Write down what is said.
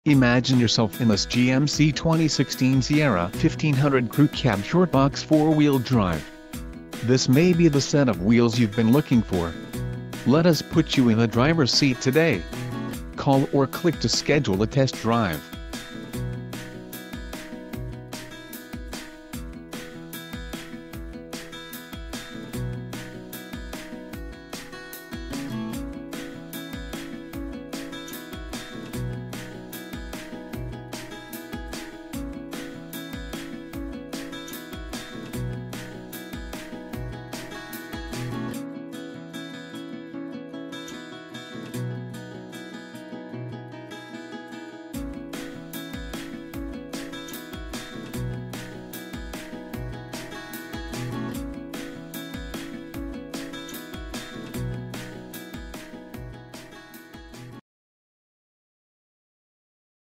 Imagine yourself in this GMC 2016 Sierra 1500 Crew Cab Short Box 4-wheel drive. This may be the set of wheels you've been looking for. Let us put you in the driver's seat today. Call or click to schedule a test drive.